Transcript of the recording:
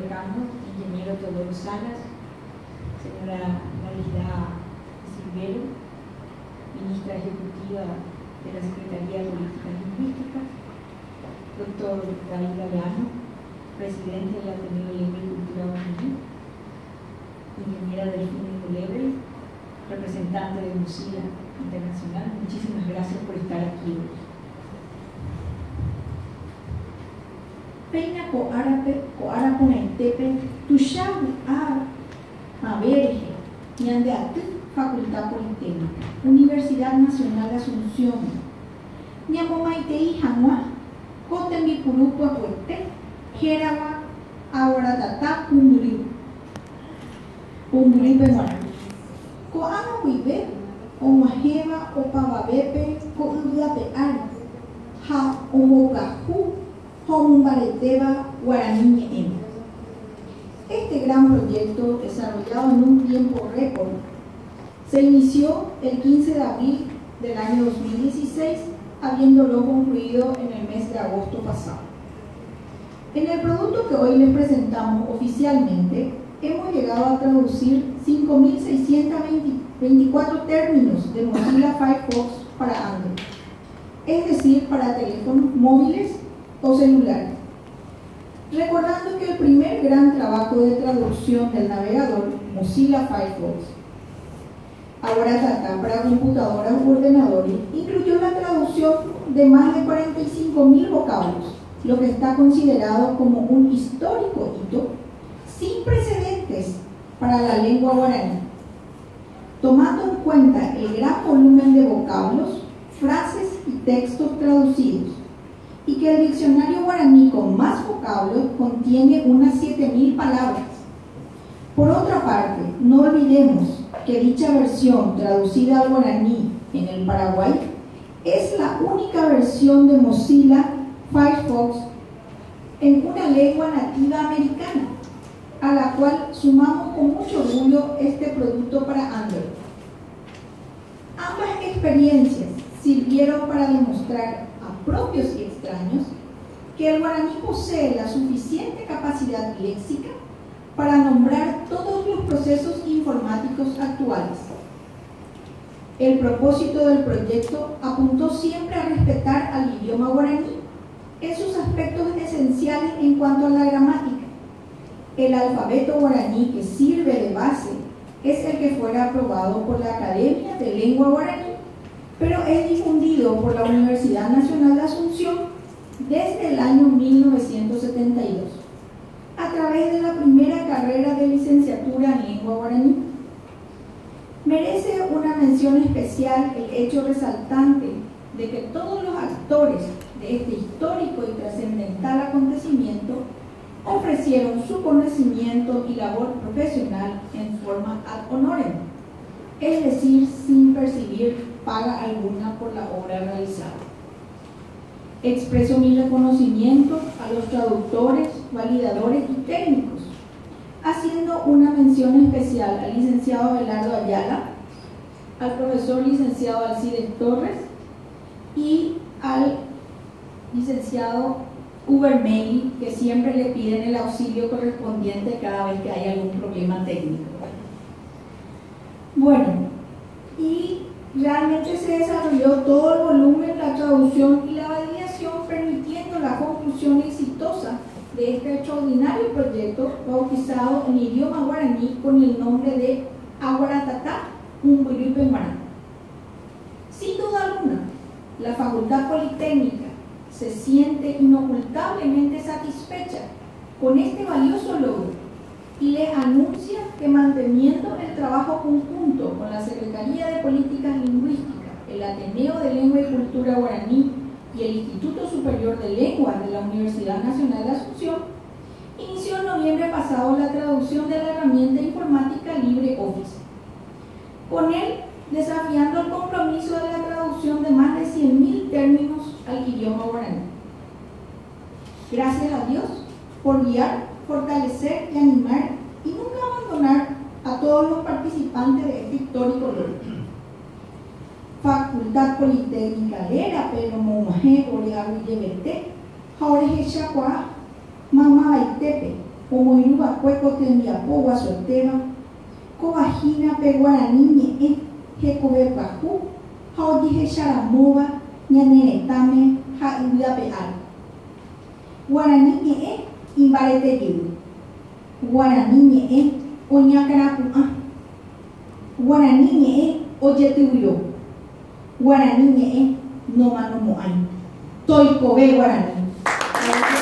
decano, ingeniero Teodoro Salas, señora Marilda Silvero, ministra ejecutiva de la Secretaría de Políticas Lingüísticas, doctor David Galeano, presidente del Ateneo de Lengua y Cultura Guaraní, ingeniera Delfina Culebre, representante de Mozilla Internacional. Muchísimas gracias por estar aquí hoy. Peina coarape naitepe tuxawi maberge ñandeaty Facultad Politécnica, Universidad Nacional de Asunción, ñamomaitei hag̃ua ko tembipuru pyapuete hérava aguaratata pumbyrýpe Guarani. Ko'ág̃a guive og̃uahẽva opavavépe ko yvyape ári ha ombogahu ha omombaretéva Guarani ñe'ẽme. Este gran proyecto, desarrollado en un tiempo récord, se inició el 15 de abril del año 2016, habiéndolo concluido en el mes de agosto pasado. En el producto que hoy les presentamos oficialmente, hemos llegado a traducir 5.624 términos de Mozilla Firefox para Android, es decir, para teléfonos móviles o celulares. Recordando que el primer gran trabajo de traducción del navegador Mozilla Firefox, ahora para computadoras u ordenadores, incluyó la traducción de más de 45.000 vocablos, lo que está considerado como un histórico hito sin precedentes para la lengua guaraní, tomando en cuenta el gran volumen de vocablos, frases y textos traducidos, y que el diccionario guaraní con más vocablos contiene unas 7.000 palabras. Por otra parte, no olvidemos que dicha versión traducida al guaraní en el Paraguay es la única versión de Mozilla Firefox en una lengua nativa americana, a la cual sumamos con mucho orgullo este producto para Android. Ambas experiencias sirvieron para demostrar a propios y extraños que el guaraní posee la suficiente capacidad léxica para nombrar todos los procesos informáticos actuales. El propósito del proyecto apuntó siempre a respetar al idioma guaraní en sus aspectos esenciales en cuanto a la gramática. El alfabeto guaraní que sirve de base es el que fuera aprobado por la Academia de Lengua Guaraní, pero es difundido por la Universidad Nacional de Asunción desde el año 1972, a través de la primera carrera de licenciatura en lengua guaraní. Merece una mención especial el hecho resaltante de que todos los actores de este histórico y trascendental acontecimiento ofrecieron su conocimiento y labor profesional en forma ad honorem, es decir, sin percibir paga alguna por la obra realizada. Expreso mi reconocimiento a los traductores, validadores y técnicos, haciendo una mención especial al licenciado Abelardo Ayala, al profesor licenciado Alcides Torres y al licenciado Uber Meili, que siempre le piden el auxilio correspondiente cada vez que hay algún problema técnico. Bueno, y realmente se desarrolló todo el volumen, la traducción y la validación, permitiendo la conclusión exitosa de este extraordinario proyecto bautizado en idioma guaraní con el nombre de Aguaratata Pumbyrýpe Guarani. Sin duda alguna, la Facultad Politécnica se siente inocultablemente satisfecha con este valioso logro y les anuncia que, manteniendo el trabajo conjunto con la Secretaría de Políticas Lingüísticas, el Ateneo de Lengua y Cultura Guaraní y el Instituto Superior de Lenguas de la Universidad Nacional de Asunción, inició en noviembre pasado la traducción de la herramienta informática LibreOffice, con él desafiando el compromiso de la traducción de más de 100.000 términos al idioma guaraní. Gracias a Dios por guiar, fortalecer y animar y nunca abandonar a todos los participantes de este histórico logro. Facultad Politécnica Lera, pero Momaje, Oreago y Yebete, Jaureje Chacua, Mama Baitepe, omoirũva'ekue ko tembiapo guasuetéva ko vagínape Guarani ñe'ẽ hekove pyahu ha ojehecharamóva ñane retãme ha yvyrape ári. Guarani ñe'ẽ imbaretejey, Guarani ñe'ẽ oñakãrapu'ã, Guarani ñe'ẽ ojetyvyo, Guarani ñe'ẽ nomanomo'ãi. Toikove Guarani.